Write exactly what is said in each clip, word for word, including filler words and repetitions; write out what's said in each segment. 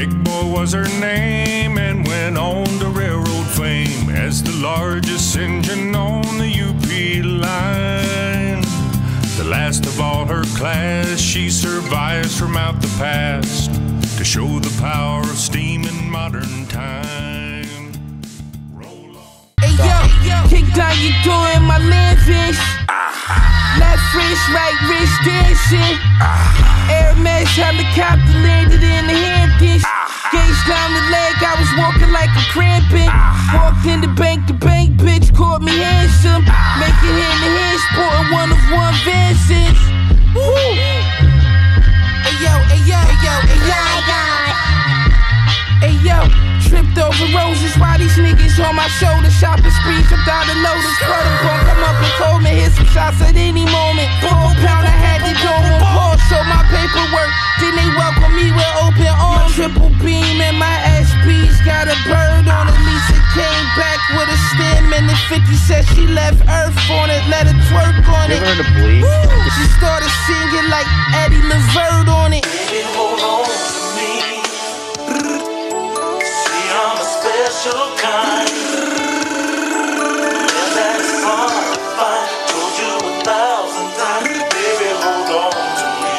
Big Boy was her name and went on to railroad fame as the largest engine on the U P line. The last of all her class, she survives from out the past to show the power of steam in modern time. Roll on. Hey yo, yo, kick down your door in my landfish. Left wrist, right wrist dancing. Air Max helicopter landed in the Hamptons. Gauge down the leg, I was walking like a cramping. Walked in the bank, the bank bitch caught me handsome. Making hand to hand, sporting one of one Vances. Woo! Hey yo, hey yo, hey yo, hey yo. Hey yo, tripped over roses while these niggas on my shoulder. Shopping spree, tripped out the Lotus. Brother gon' come up and call me, hit some shots at any moment. Four pound, I had to go on pause, show my paperwork. Then they welcome me with open arms. My triple beam and my S P's got a bird on it. Lisa came back with a stem and the fifty said she left Earth on it. Let her twerk on it. Give her to bleed. Woo! She started singing like Eddie Levert on it. Baby, hold on to me. See, I'm a special kind. Yeah, that's fun. I told you a thousand times. Baby, hold on to me.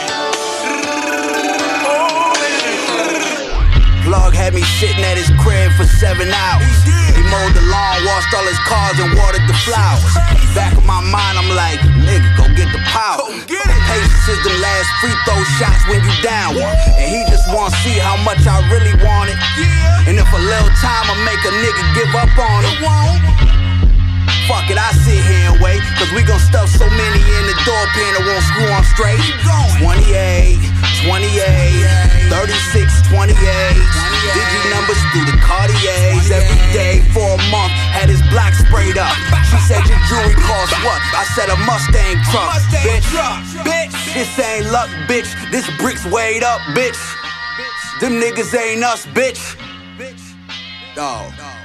Oh, baby. Plug had me sitting at his crib for seven hours. He mowed the lawn, washed all his cars, and watered the flowers. Back of my mind, I'm like, nigga, go get the power. Patience is the last free throw shots when you down one. And he just wanna see how much I really want it. And if a little time I make a nigga give up on it. Fuck it, I sit here and wait, cause we gon' stuff so many in the door pin that won't screw on straight. twenty-eight, twenty-eight, thirty-six, twenty-eight. Digi numbers through the Cartiers. Every day for a month, had his block sprayed up. She said your jewelry cost what? I said a Mustang truck, bitch. Bitch, this ain't luck, bitch. This bricks weighed up, bitch. Them niggas ain't us, bitch. Dog.